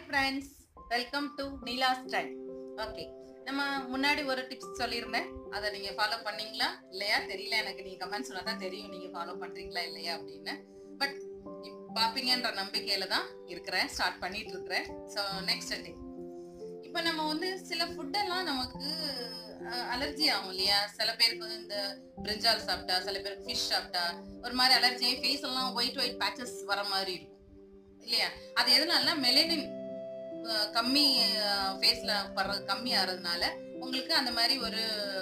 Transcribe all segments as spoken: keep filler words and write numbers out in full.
Friends, welcome to Neela style. Okay, நம்ம முன்னாடி ஒரு டிப்ஸ் சொல்லியிருந்தேன். அதை நீங்க ஃபாலோ பண்ணீங்களா இல்லையா தெரியல. எனக்கு நீங்க கமெண்ட் சொன்னா தான் தெரியும் நீங்க ஃபாலோ பண்றீங்களா இல்லையா அப்படின்னு. பட் பாப்பீங்கன்ற நம்பிக்கையில தான் இருக்கிறேன், ஸ்டார்ட் பண்ணிட்டு இருக்கிறேன். ஸோ நெக்ஸ்ட் டே இப்போ நம்ம வந்து சில ஃபுட்டெல்லாம் நமக்கு அலர்ஜி ஆகும் இல்லையா. சில பேருக்கு வந்து இந்த பிரிஞ்சால் சாப்பிட்டா, சில பேருக்கு ஃபிஷ் சாப்பிட்டா ஒரு மாதிரி அலர்ஜி ஆகி ஃபேஸ் எல்லாம் ஒயிட் ஒயிட் பேச்சஸ் வர மாதிரி இருக்கும் இல்லையா. அது எதனால மெலனின் கம்மி ஃபேஸ்ல படுறது கம்மி ஆறதுனால உங்களுக்கு அந்த மாதிரி ஒரு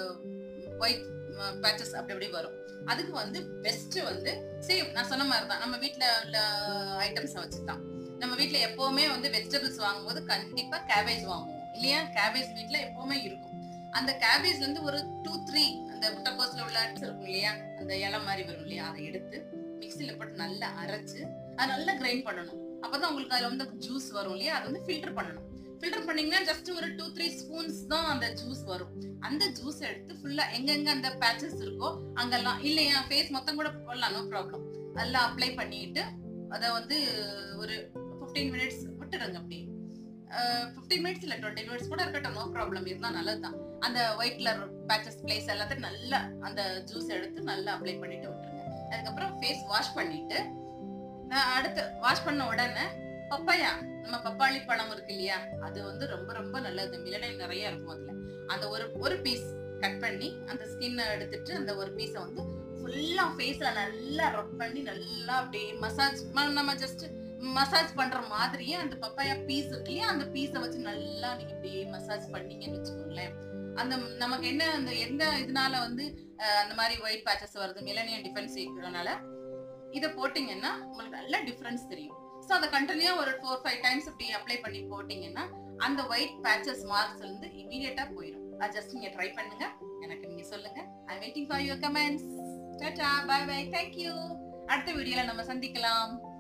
ஒயிட் பேச்சஸ் அப்படி அப்படி வரும். அதுக்கு வந்து பெஸ்ட் வந்து சேம் நான் சொன்ன மாதிரி தான், நம்ம வீட்டில் உள்ள ஐட்டம்ஸ் வச்சுதான். நம்ம வீட்டில் எப்பவுமே வந்து வெஜிடபிள்ஸ் வாங்கும்போது கண்டிப்பா கேபேஜ் வாங்குவோம் இல்லையா. கேபேஜ் வீட்டில் எப்பவுமே இருக்கும். அந்த கேபேஜ்ல இருந்து ஒரு டூ த்ரீ அந்த முட்டைக்கோஸ்ல உள்ள இருக்கும் இல்லையா, அந்த இலை மாதிரி வரும் இல்லையா, அதை எடுத்து மிக்சியில போட்டு நல்லா அரைச்சு அதை நல்லா கிரைண்ட் பண்ணணும். அப்பதான் உங்களுக்கு அதுல வந்து ஜூஸ் வரும் இல்லையா. அதை வந்து ஃபில்டர் பண்ணணும். ஃபில்டர் பண்ணீங்கன்னா ஜஸ்ட் ஒரு டூ த்ரீ ஸ்பூன்ஸ் தான் அந்த ஜூஸ் வரும். அந்த ஜூஸ் எடுத்து ஃபுல்லா எங்கெங்க அந்த பேச்சஸ் இருக்கோ அங்கெல்லாம் இல்லையா, ஃபேஸ் மொத்தம் கூட போடலாம், நோ ப்ராப்ளம். அதெல்லாம் அப்ளை பண்ணிட்டு அதை வந்து ஒரு ஃபிஃப்டீன் மினிட்ஸ் விட்டுடுங்க. அப்படி ஃபிஃப்டீன் மினிட்ஸ் இல்ல டுவெண்ட்டி மினிட்ஸ் கூட இருக்கட்டும், நோ ப்ராப்ளம். இதுதான் நல்லதுதான். அந்த ஒயிட் கலர் பேச்சஸ் பிளேஸ் எல்லாத்தையும் நல்லா அந்த ஜூஸ் எடுத்து நல்லா அப்ளை பண்ணிட்டு விட்டுருங்க. அதுக்கப்புறம் ஃபேஸ் வாஷ் பண்ணிட்டு நான் அடுத்து வாஷ் பண்ண உடனே பப்பாயா, நம்ம பப்பாளி பழம் இருக்கு இல்லையா, அது வந்து ரொம்ப ரொம்ப நல்லது. மிலனைன் நிறைய இருக்கும் அதுல. அந்த ஒரு ஒரு பீஸ் கட் பண்ணி அந்த ஸ்கின்னை எடுத்துட்டு அந்த ஒரு பீஸை வந்து ஃபுல்லா ஃபேஸ்ல நல்லா ரப் பண்ணி நல்லா அப்படியே மசாஜ், நம்ம ஜஸ்ட் மசாஜ் பண்ற மாதிரியே அந்த பப்பாயா பீஸ் இருக்கு இல்லையா, அந்த பீஸை வச்சு நல்லா நீங்க இப்படியே மசாஜ் பண்ணீங்கன்னு வச்சுக்கோங்களேன். அந்த நமக்கு என்ன அந்த எந்த இதனால வந்து அந்த மாதிரி ஒயிட் பேச்சஸ் வருது, மிலனியன் டிஃபென்ஸ் இருக்கிறதுனால இதை போட்டீங்கன்னா உங்களுக்கு நல்ல டிஃபரன்ஸ் தெரியும். ஸோ அதை கண்டினியூ ஒரு ஃபோர் ஃபைவ் டைம்ஸ் இப்படி அப்ளை பண்ணி போட்டீங்கன்னா அந்த ஒயிட் பேச்சஸ் மார்க்ஸ் வந்து இமீடியட்டா போயிடும். அது ஜஸ்ட் நீங்க ட்ரை பண்ணுங்க, எனக்கு நீங்க சொல்லுங்க. I waiting for your comments. Tata, bye bye, thank you. அடுத்த வீடியோல நம்ம சந்திக்கலாம்.